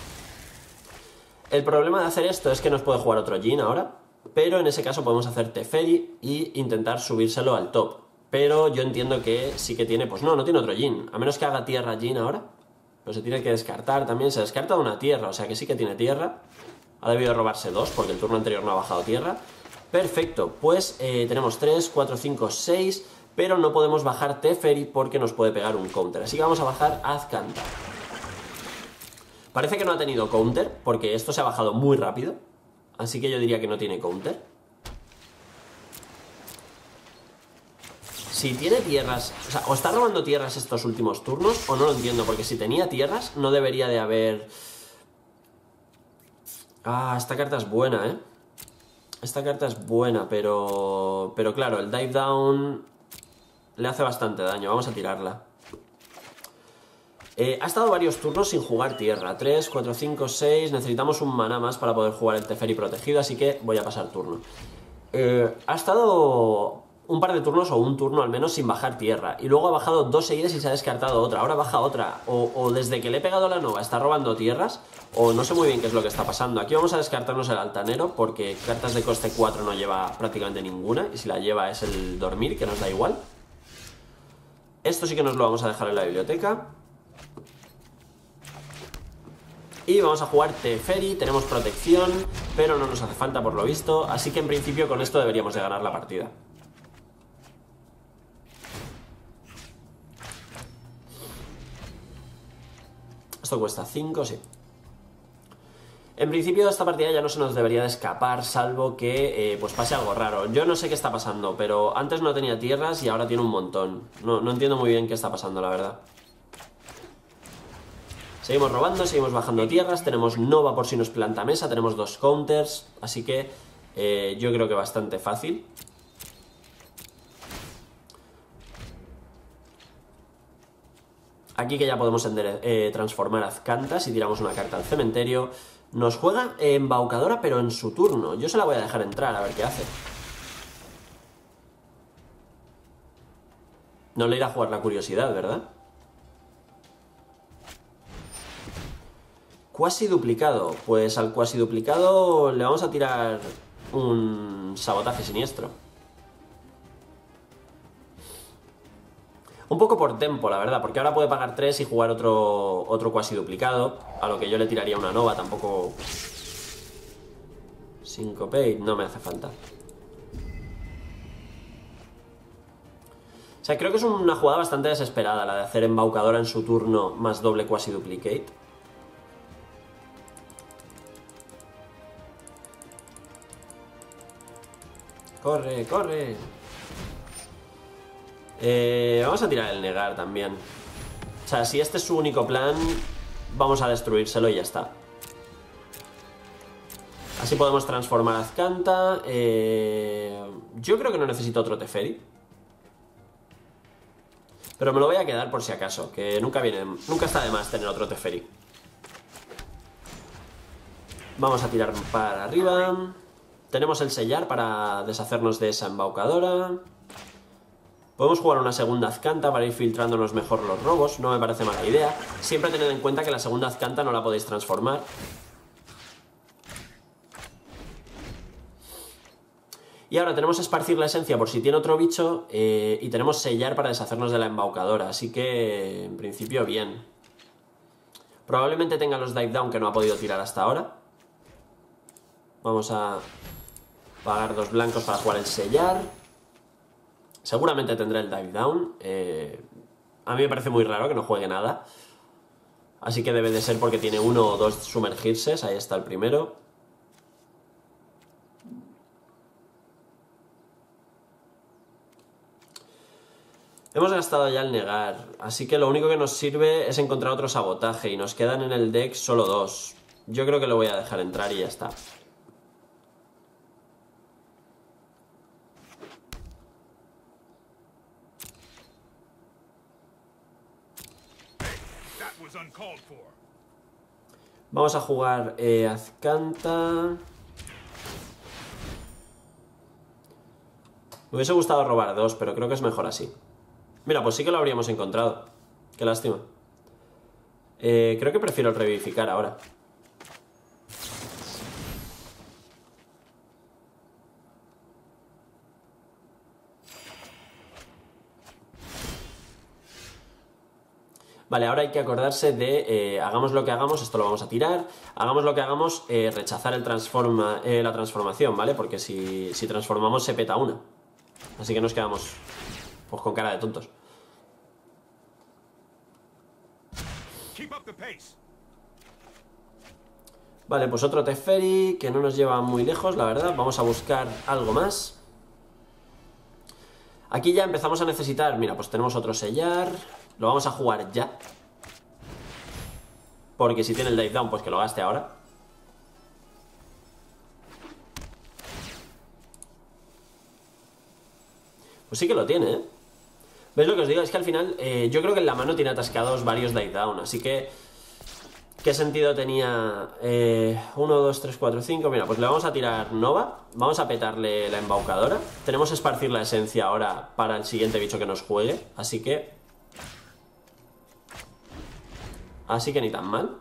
El problema de hacer esto es que nos puede jugar otro Jhin ahora, pero en ese caso podemos hacer Teferi y intentar subírselo al top. Pero yo entiendo que sí que tiene... Pues no, no tiene otro Jhin. A menos que haga tierra Jhin ahora. Pero se tiene que descartar también. Se descarta una tierra, o sea que sí que tiene tierra. Ha debido robarse dos porque el turno anterior no ha bajado tierra. Perfecto, pues eh, tenemos tres, cuatro, cinco, seis... Pero no podemos bajar Teferi porque nos puede pegar un counter. Así que vamos a bajar Azcanta. Parece que no ha tenido counter porque esto se ha bajado muy rápido. Así que yo diría que no tiene counter. Si tiene tierras... O sea, o está robando tierras estos últimos turnos o no lo entiendo. Porque si tenía tierras no debería de haber... Ah, esta carta es buena, ¿eh? Esta carta es buena, pero... Pero claro, el dive down... le hace bastante daño, vamos a tirarla. Eh, ha estado varios turnos sin jugar tierra. tres, cuatro, cinco, seis. Necesitamos un maná más para poder jugar el Teferi protegido, así que voy a pasar turno. Eh, ha estado un par de turnos o un turno al menos sin bajar tierra. Y luego ha bajado dos seguidas y se ha descartado otra. Ahora baja otra. O, o desde que le he pegado la Nova está robando tierras. O no sé muy bien qué es lo que está pasando. Aquí vamos a descartarnos el altanero porque cartas de coste cuatro no lleva prácticamente ninguna. Y si la lleva es el dormir, que nos da igual. Esto sí que nos lo vamos a dejar en la biblioteca. Y vamos a jugar Teferi, tenemos protección, pero no nos hace falta por lo visto. Así que en principio con esto deberíamos de ganar la partida. Esto cuesta cinco, sí. En principio esta partida ya no se nos debería de escapar, salvo que eh, pues pase algo raro. Yo no sé qué está pasando, pero antes no tenía tierras y ahora tiene un montón. No, no entiendo muy bien qué está pasando, la verdad. Seguimos robando, seguimos bajando tierras. Tenemos Nova por si nos planta mesa, tenemos dos counters, así que eh, yo creo que bastante fácil. Aquí que ya podemos eh, transformar Azcanta si tiramos una carta al cementerio. Nos juega embaucadora, pero en su turno. Yo se la voy a dejar entrar, a ver qué hace. No le irá a jugar la curiosidad, ¿verdad? Cuasi duplicado. Pues al cuasi duplicado le vamos a tirar un sabotaje siniestro. Un poco por tempo, la verdad, porque ahora puede pagar tres y jugar otro, otro cuasi duplicado, a lo que yo le tiraría una Nova, tampoco... Syncopate, no me hace falta. O sea, creo que es una jugada bastante desesperada, la de hacer embaucadora en su turno más doble quasi duplicate. ¡Corre, corre! Eh, vamos a tirar el negar también. O sea, si este es su único plan, vamos a destruírselo y ya está. Así podemos transformar a Azcanta. Eh, yo creo que no necesito otro Teferi. Pero me lo voy a quedar por si acaso, que nunca viene, nunca está de más tener otro Teferi. Vamos a tirar para arriba. Tenemos el sellar para deshacernos de esa embaucadora. Podemos jugar una segunda Azcanta para ir filtrándonos mejor los robos, no me parece mala idea. Siempre tened en cuenta que la segunda Azcanta no la podéis transformar. Y ahora tenemos esparcir la esencia por si tiene otro bicho eh, y tenemos sellar para deshacernos de la embaucadora, así que en principio bien. Probablemente tenga los dive down que no ha podido tirar hasta ahora. Vamos a pagar dos blancos para jugar el sellar. Seguramente tendrá el dive down. Eh, a mí me parece muy raro que no juegue nada. Así que debe de ser porque tiene uno o dos sumergirse. Ahí está el primero. Hemos gastado ya el negar. Así que lo único que nos sirve es encontrar otro sabotaje. Y nos quedan en el deck solo dos. Yo creo que lo voy a dejar entrar y ya está. Vamos a jugar eh, Azcanta. Me hubiese gustado robar dos, pero creo que es mejor así. Mira, pues sí que lo habríamos encontrado. Qué lástima. Eh, creo que prefiero el revivificar ahora. Vale, ahora hay que acordarse de, eh, hagamos lo que hagamos, esto lo vamos a tirar, hagamos lo que hagamos, eh, rechazar el transforma, eh, la transformación, ¿vale? Porque si, si transformamos se peta una. Así que nos quedamos pues con cara de tontos. Vale, pues otro Teferi que no nos lleva muy lejos, la verdad. Vamos a buscar algo más. Aquí ya empezamos a necesitar, mira, pues tenemos otro sellar. Lo vamos a jugar ya. Porque si tiene el dive down, pues que lo gaste ahora. Pues sí que lo tiene, ¿eh? ¿Veis lo que os digo? Es que al final eh, yo creo que en la mano tiene atascados varios dive down. Así que... ¿qué sentido tenía? Eh, uno, dos, tres, cuatro, cinco. Mira, pues le vamos a tirar Nova. Vamos a petarle la embaucadora. Tenemos que esparcir la esencia ahora para el siguiente bicho que nos juegue. Así que... Así que ni tan mal.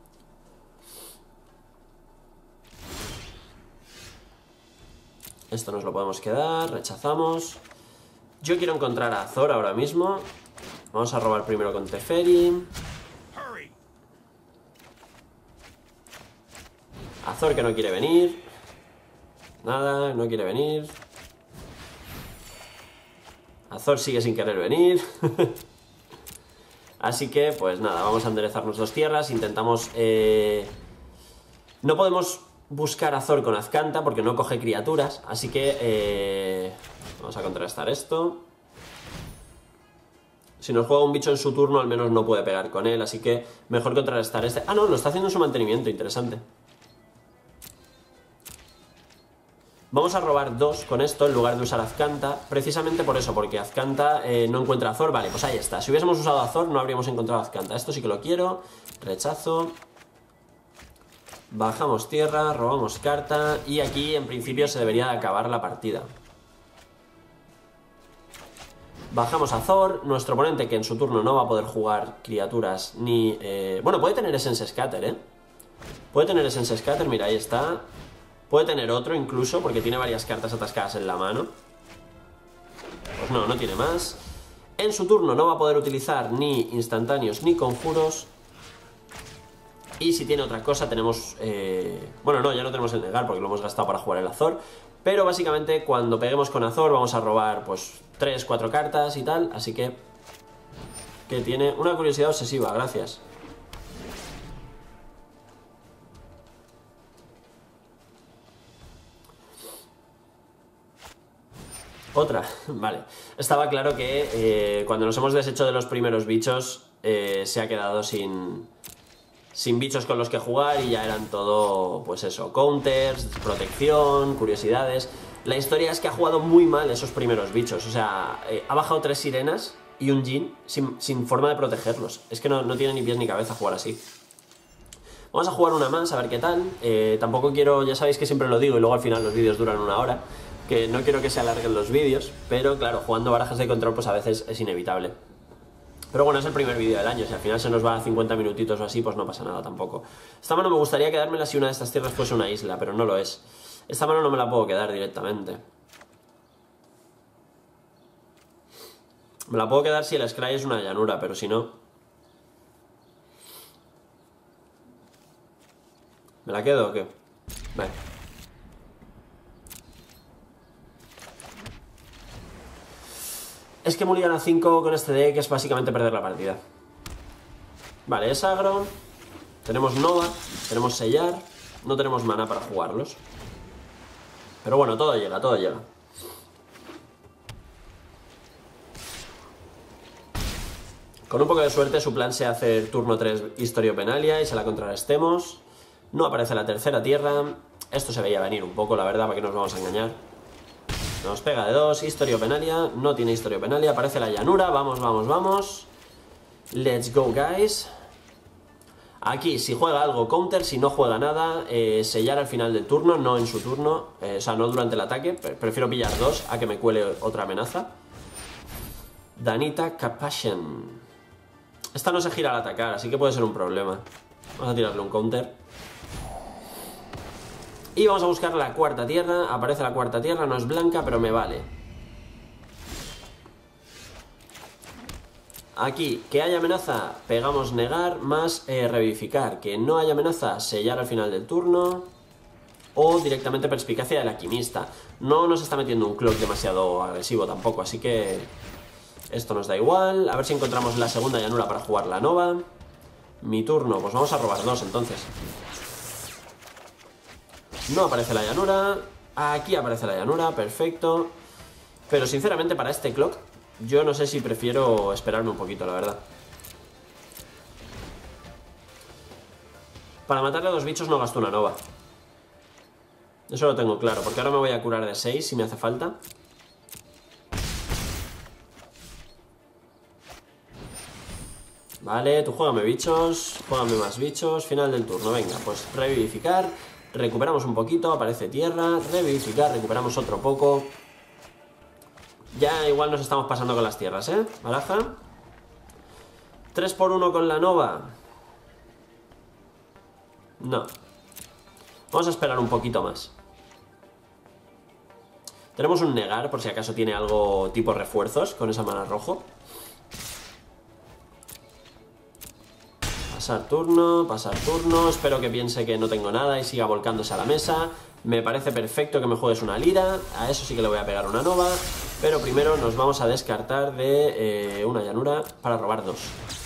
Esto nos lo podemos quedar. Rechazamos. Yo quiero encontrar a Azor ahora mismo. Vamos a robar primero con Teferi. Azor que no quiere venir. Nada, no quiere venir. Azor sigue sin querer venir. Así que, pues nada, vamos a enderezarnos dos tierras. Intentamos... Eh... No podemos buscar a Azor con Azcanta porque no coge criaturas. Así que... Eh... Vamos a contrarrestar esto. Si nos juega un bicho en su turno, al menos no puede pegar con él. Así que mejor contrarrestar este... Ah, no, lo está haciendo en su mantenimiento. Interesante. Vamos a robar dos con esto en lugar de usar Azcanta, precisamente por eso, porque Azcanta eh, no encuentra a Azor. Vale, pues ahí está. Si hubiésemos usado a Azor no habríamos encontrado a Azcanta. Esto sí que lo quiero. Rechazo. Bajamos tierra, robamos carta y aquí en principio se debería de acabar la partida. Bajamos a Azor. Nuestro oponente, que en su turno no va a poder jugar criaturas ni... Eh... Bueno, puede tener Essence Scatter, ¿eh? Puede tener Essence Scatter, mira, ahí está. Puede tener otro incluso, porque tiene varias cartas atascadas en la mano. Pues no, no tiene más. En su turno no va a poder utilizar ni instantáneos ni conjuros. Y si tiene otra cosa tenemos... Eh... Bueno, no, ya no tenemos el negar porque lo hemos gastado para jugar el Azor. Pero básicamente cuando peguemos con Azor vamos a robar pues tres, cuatro cartas y tal. Así que... Que tiene una curiosidad obsesiva, gracias. Otra, vale. Estaba claro que eh, cuando nos hemos deshecho de los primeros bichos eh, se ha quedado sin, sin bichos con los que jugar y ya eran todo, pues eso, counters, protección, curiosidades. La historia es que ha jugado muy mal esos primeros bichos, o sea, eh, ha bajado tres sirenas y un Jhin sin, sin forma de protegerlos. Es que no, no tiene ni pies ni cabeza jugar así. Vamos a jugar una más, a ver qué tal. Eh, tampoco quiero, ya sabéis que siempre lo digo y luego al final los vídeos duran una hora. Que no quiero que se alarguen los vídeos, pero claro, jugando barajas de control pues a veces es inevitable. Pero bueno, es el primer vídeo del año, si al final se nos va a cincuenta minutitos o así, pues no pasa nada tampoco. Esta mano me gustaría quedármela si una de estas tierras fuese una isla, pero no lo es. Esta mano no me la puedo quedar directamente. Me la puedo quedar si el Scry es una llanura, pero si no... ¿Me la quedo o qué? Vale. Es que Mulligan a cinco con este deck es básicamente perder la partida. Vale, es agro. Tenemos Nova, tenemos sellar. No tenemos mana para jugarlos. Pero bueno, todo llega, todo llega. Con un poco de suerte su plan se hace turno tres Historia Penalia y se la contrarrestemos. No aparece la tercera tierra. Esto se veía venir un poco, la verdad, para que nos vamos a engañar. Nos pega de dos, Historia Penalia. No tiene Historia Penalia, aparece la llanura. Vamos, vamos, vamos. Let's go, guys. Aquí, si juega algo, counter. Si no juega nada, eh, sellar al final del turno, no en su turno. eh, O sea, no durante el ataque. Prefiero pillar dos a que me cuele otra amenaza. Danita Capashen. Esta no se gira al atacar, así que puede ser un problema. Vamos a tirarle un counter. Y vamos a buscar la cuarta tierra. Aparece la cuarta tierra, no es blanca, pero me vale. Aquí, que haya amenaza, pegamos negar más eh, revivificar. Que no haya amenaza, sellar al final del turno. O directamente perspicacia del alquimista. No nos está metiendo un clock demasiado agresivo tampoco, así que esto nos da igual. A ver si encontramos la segunda llanura para jugar la nova. Mi turno, pues vamos a robar dos entonces. No aparece la llanura. Aquí aparece la llanura, perfecto. Pero sinceramente para este clock yo no sé si prefiero esperarme un poquito, la verdad. Para matarle a dos bichos no gasto una nova. Eso lo tengo claro, porque ahora me voy a curar de seis si me hace falta. Vale, tú juégame bichos, juégame más bichos. Final del turno, venga, pues revivificar. Recuperamos un poquito, aparece tierra. Revivificar, recuperamos otro poco. Ya igual nos estamos pasando con las tierras, ¿eh? Baraja. tres por uno con la nova. No. Vamos a esperar un poquito más. Tenemos un negar, por si acaso tiene algo tipo refuerzos con esa mana rojo. Pasar turno, pasar turno. Espero que piense que no tengo nada y siga volcándose a la mesa. Me parece perfecto que me juegues una lira. A eso sí que le voy a pegar una nova. Pero primero nos vamos a descartar de eh, una llanura para robar dos.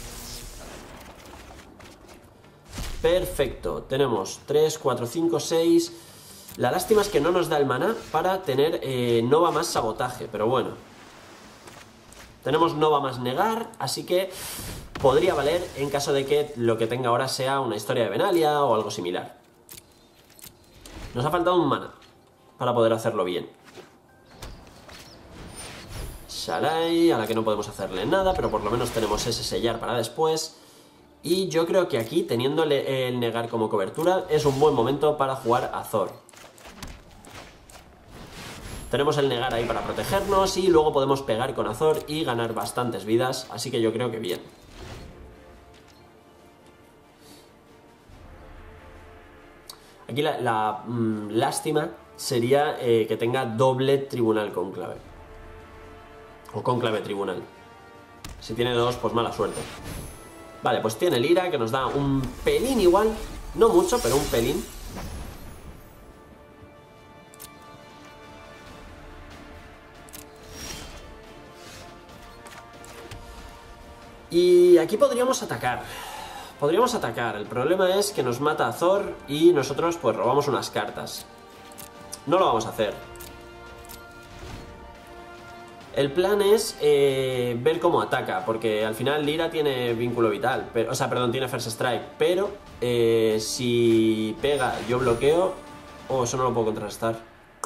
Perfecto. Tenemos tres, cuatro, cinco, seis. La lástima es que no nos da el maná para tener eh, nova más sabotaje. Pero bueno. Tenemos nova más negar. Así que podría valer en caso de que lo que tenga ahora sea una historia de Benalia o algo similar. Nos ha faltado un mana para poder hacerlo bien. Shalai, a la que no podemos hacerle nada, pero por lo menos tenemos ese sellar para después. Y yo creo que aquí, teniéndole el negar como cobertura, es un buen momento para jugar a Azor. Tenemos el negar ahí para protegernos y luego podemos pegar con Azor y ganar bastantes vidas, así que yo creo que bien. Aquí la, la mmm, lástima sería eh, que tenga doble tribunal cónclave. O cónclave tribunal. Si tiene dos, pues mala suerte. Vale, pues tiene Lira, que nos da un pelín igual. No mucho, pero un pelín. Y aquí podríamos atacar. Podríamos atacar. El problema es que nos mata a Azor y nosotros pues robamos unas cartas. No lo vamos a hacer. El plan es eh, ver cómo ataca, porque al final Lira tiene vínculo vital, pero, o sea, perdón, tiene First Strike, pero eh, si pega yo bloqueo. Oh, eso no lo puedo contrarrestar.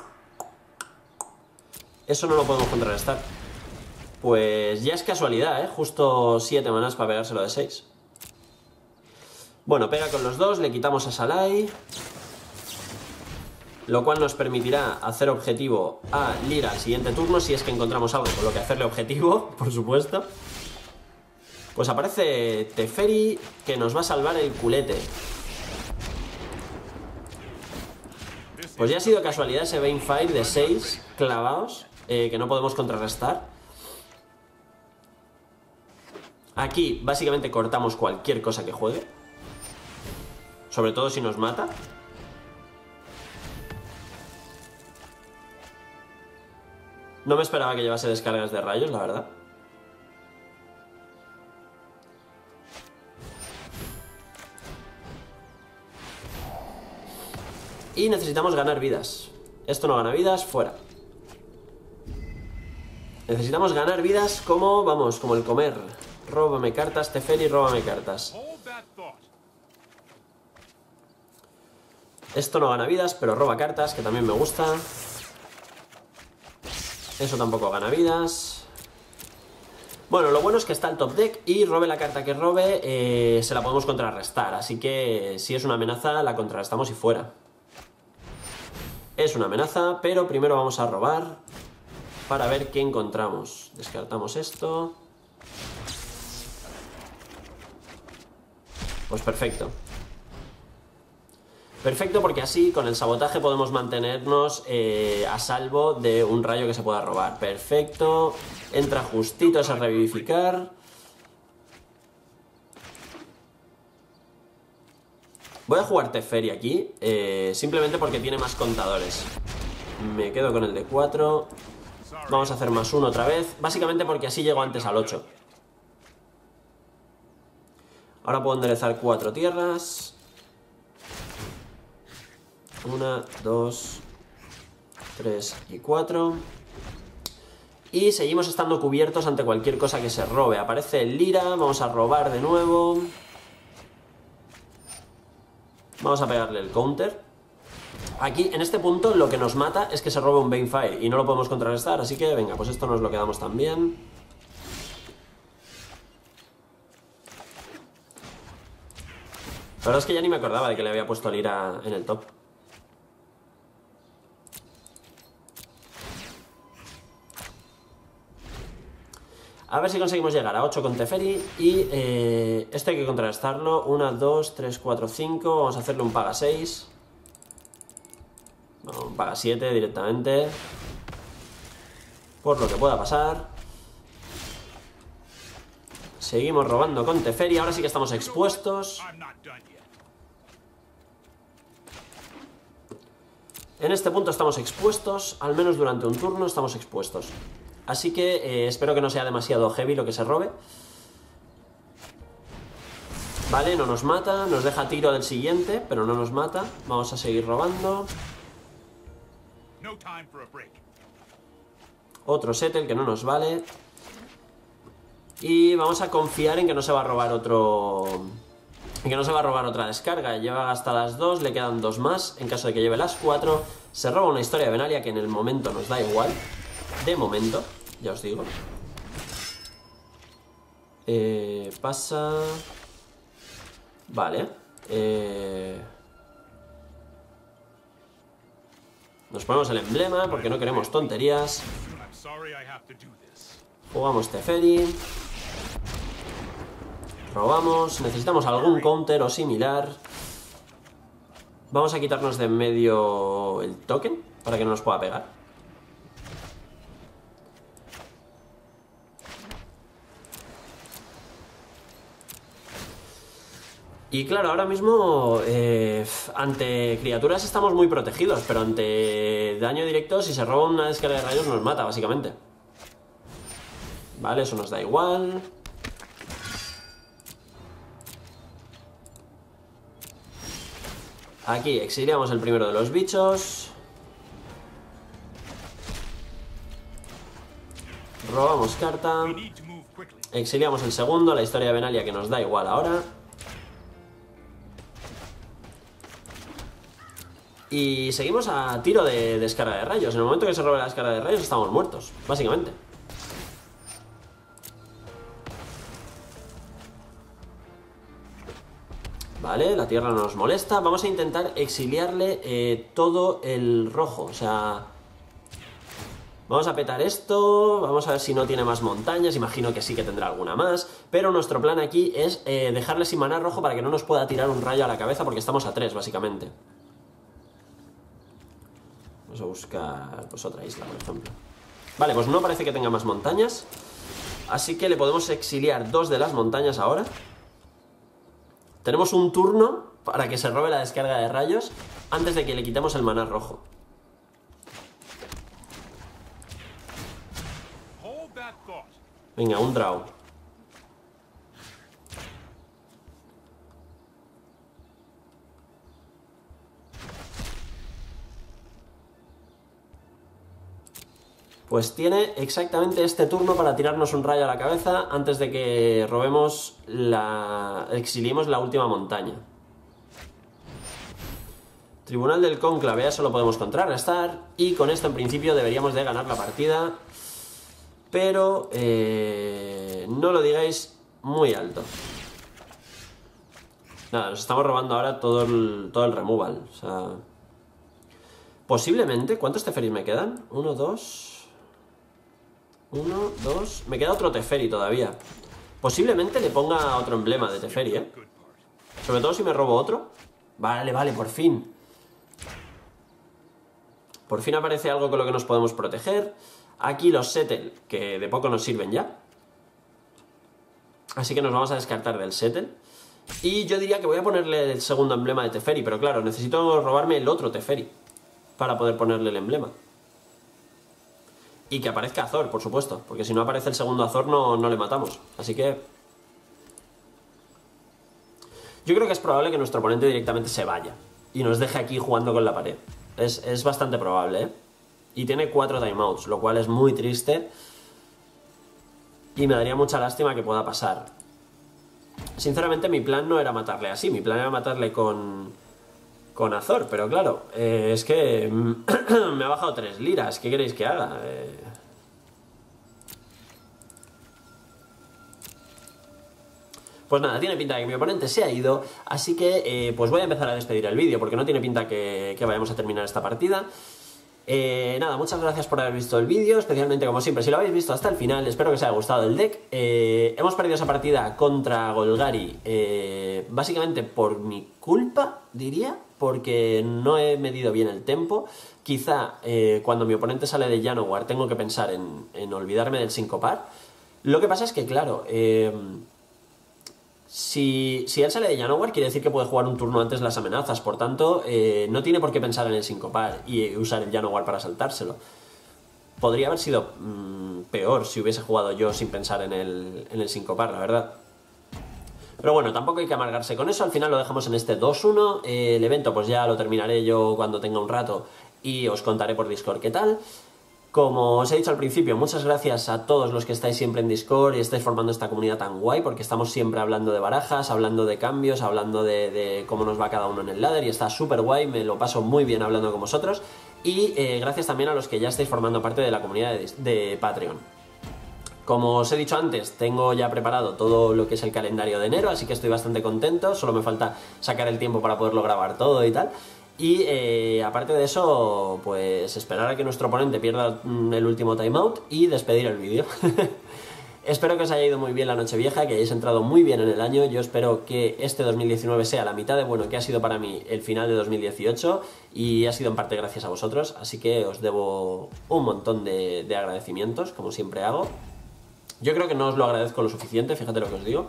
Eso no lo podemos contrarrestar. Pues ya es casualidad, ¿eh? Justo siete manas para pegárselo de seis. Bueno, pega con los dos, le quitamos a Shalai, lo cual nos permitirá hacer objetivo a Lira al siguiente turno, si es que encontramos algo con lo que hacerle objetivo, por supuesto. Pues aparece Teferi, que nos va a salvar el culete. Pues ya ha sido casualidad ese Bane Fire de seis clavados, eh, que no podemos contrarrestar. Aquí básicamente cortamos cualquier cosa que juegue, sobre todo si nos mata. No me esperaba que llevase descargas de rayos, la verdad. Y necesitamos ganar vidas. Esto no gana vidas, fuera. Necesitamos ganar vidas como, vamos, como el comer. Róbame cartas, Teferi, róbame cartas. Esto no gana vidas, pero roba cartas, que también me gusta. Eso tampoco gana vidas. Bueno, lo bueno es que está el top deck y robe la carta que robe, eh, se la podemos contrarrestar. Así que si es una amenaza, la contrarrestamos y fuera. Es una amenaza, pero primero vamos a robar para ver qué encontramos. Descartamos esto. Pues perfecto. Perfecto, porque así con el sabotaje podemos mantenernos eh, a salvo de un rayo que se pueda robar. Perfecto. Entra justito ese revivificar. Voy a jugar Teferi aquí, eh, simplemente porque tiene más contadores. Me quedo con el de cuatro. Vamos a hacer más uno otra vez. Básicamente porque así llego antes al ocho. Ahora puedo enderezar cuatro tierras. Una, dos, tres y cuatro. Y seguimos estando cubiertos ante cualquier cosa que se robe. Aparece el Lira, vamos a robar de nuevo. Vamos a pegarle el counter. Aquí, en este punto, lo que nos mata es que se robe un Banefire y no lo podemos contrarrestar, así que venga, pues esto nos lo quedamos también. La verdad es que ya ni me acordaba de que le había puesto Lira en el top. A ver si conseguimos llegar a ocho con Teferi. Y eh, esto hay que contrarrestarlo. uno, dos, tres, cuatro, cinco. Vamos a hacerle un paga seis. No, un paga siete directamente. Por lo que pueda pasar. Seguimos robando con Teferi. Ahora sí que estamos expuestos. En este punto estamos expuestos. Al menos durante un turno estamos expuestos. Así que eh, espero que no sea demasiado heavy lo que se robe. Vale, no nos mata. Nos deja tiro del siguiente, pero no nos mata. Vamos a seguir robando. Otro Settle que no nos vale. Y vamos a confiar en que no se va a robar otro... En que no se va a robar otra descarga. Lleva hasta las dos, le quedan dos más. En caso de que lleve las cuatro, se roba una historia de Benalia que en el momento nos da igual. De momento, ya os digo. Eh, pasa... Vale. Eh... Nos ponemos el emblema porque no queremos tonterías. Jugamos Teferi. Robamos. Necesitamos algún counter o similar. Vamos a quitarnos de en medio el token para que no nos pueda pegar. Y claro, ahora mismo eh, ante criaturas estamos muy protegidos, pero ante daño directo, si se roba una descarga de rayos nos mata, básicamente. Vale, eso nos da igual. Aquí exiliamos el primero de los bichos. Robamos carta. Exiliamos el segundo, la historia de Benalia que nos da igual ahora. Y seguimos a tiro de descarga de rayos. En el momento que se robe la descarga de rayos estamos muertos, básicamente. Vale, la tierra no nos molesta. Vamos a intentar exiliarle eh, todo el rojo. O sea... Vamos a petar esto. Vamos a ver si no tiene más montañas. Imagino que sí que tendrá alguna más. Pero nuestro plan aquí es eh, dejarle sin maná rojo para que no nos pueda tirar un rayo a la cabeza, porque estamos a tres, básicamente. Vamos a buscar pues otra isla, por ejemplo. Vale, pues no parece que tenga más montañas. Así que le podemos exiliar dos de las montañas ahora. Tenemos un turno para que se robe la descarga de rayos antes de que le quitemos el maná rojo. Venga, un draw. Pues tiene exactamente este turno para tirarnos un rayo a la cabeza antes de que robemos la... exiliemos la última montaña. Tribunal del Cónclave, eso lo podemos contrarrestar. Y con esto en principio deberíamos de ganar la partida. Pero eh, no lo digáis muy alto. Nada, nos estamos robando ahora todo el, todo el removal. O sea... Posiblemente... ¿Cuántos Teferis me quedan? Uno, dos... Uno, dos... Me queda otro Teferi todavía. Posiblemente le ponga otro emblema de Teferi, ¿eh? Sobre todo si me robo otro. Vale, vale, por fin. Por fin aparece algo con lo que nos podemos proteger. Aquí los Settle, que de poco nos sirven ya. Así que nos vamos a descartar del Settle. Y yo diría que voy a ponerle el segundo emblema de Teferi, pero claro, necesito robarme el otro Teferi para poder ponerle el emblema. Y que aparezca Azor, por supuesto, porque si no aparece el segundo Azor no, no le matamos. Así que... yo creo que es probable que nuestro oponente directamente se vaya y nos deje aquí jugando con la pared. Es, es bastante probable, ¿eh? Y tiene cuatro timeouts, lo cual es muy triste. Y me daría mucha lástima que pueda pasar. Sinceramente mi plan no era matarle así, mi plan era matarle con... con Azor, pero claro, eh, es que me ha bajado tres liras, ¿qué queréis que haga? Eh... Pues nada, tiene pinta de que mi oponente se ha ido, así que eh, pues voy a empezar a despedir el vídeo, porque no tiene pinta que, que vayamos a terminar esta partida. Eh, nada, muchas gracias por haber visto el vídeo, especialmente como siempre, si lo habéis visto hasta el final, espero que os haya gustado el deck. Eh, hemos perdido esa partida contra Golgari, eh, básicamente por mi culpa, diría, porque no he medido bien el tempo. Quizá eh, cuando mi oponente sale de Llanowar tengo que pensar en, en olvidarme del sincopar. Lo que pasa es que, claro, eh, si, si él sale de Llanowar quiere decir que puede jugar un turno antes las amenazas, por tanto, eh, no tiene por qué pensar en el sincopar y usar el Llanowar para saltárselo. Podría haber sido mmm, peor si hubiese jugado yo sin pensar en el, en el sincopar, la verdad. Pero bueno, tampoco hay que amargarse con eso, al final lo dejamos en este dos uno, eh, el evento pues ya lo terminaré yo cuando tenga un rato y os contaré por Discord qué tal. Como os he dicho al principio, muchas gracias a todos los que estáis siempre en Discord y estáis formando esta comunidad tan guay, porque estamos siempre hablando de barajas, hablando de cambios, hablando de, de cómo nos va cada uno en el ladder y está súper guay, me lo paso muy bien hablando con vosotros. Y eh, gracias también a los que ya estáis formando parte de la comunidad de, de Patreon. Como os he dicho antes, tengo ya preparado todo lo que es el calendario de enero, así que estoy bastante contento, solo me falta sacar el tiempo para poderlo grabar todo y tal. Y eh, aparte de eso, pues esperar a que nuestro oponente pierda el último timeout y despedir el vídeo. Espero que os haya ido muy bien la Nochevieja, que hayáis entrado muy bien en el año. Yo espero que este dos mil diecinueve sea la mitad de bueno que ha sido para mí el final de dos mil dieciocho y ha sido en parte gracias a vosotros, así que os debo un montón de, de agradecimientos, como siempre hago. Yo creo que no os lo agradezco lo suficiente, fíjate lo que os digo.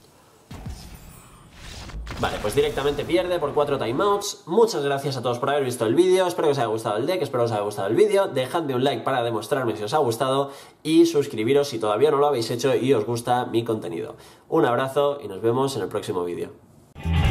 Vale, pues directamente pierde por cuatro timeouts. Muchas gracias a todos por haber visto el vídeo. Espero que os haya gustado el deck, espero que os haya gustado el vídeo. Dejadme un like para demostrarme si os ha gustado y suscribiros si todavía no lo habéis hecho y os gusta mi contenido. Un abrazo y nos vemos en el próximo vídeo.